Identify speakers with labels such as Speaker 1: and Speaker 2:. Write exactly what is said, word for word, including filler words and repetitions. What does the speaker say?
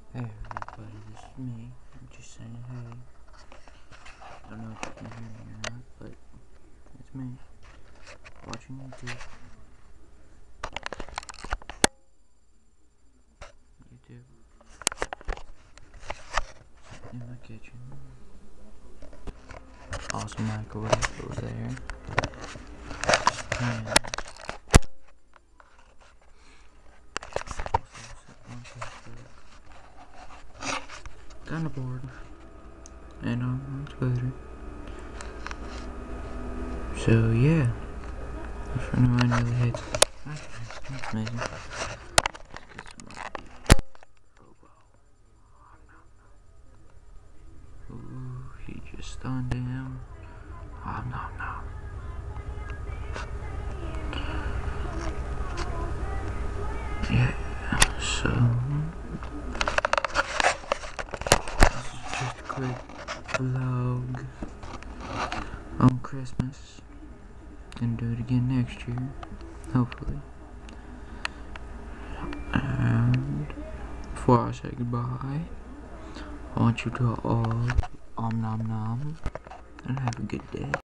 Speaker 1: Hey everybody, this is me. I'm just saying hey. I don't know if you can hear me or not, but it's me. Watching YouTube. YouTube. In my kitchen. Awesome microwave over there. And kinda bored. And I'm on Twitter. So yeah. A friend of mine really hates it. That's amazing. Let's get some more beef. Ooh, he just stunned him. Oh no no. Yeah, so this is just a quick vlog on Christmas. Gonna do it again next year, hopefully. And before I say goodbye, I want you to all om nom nom and have a good day.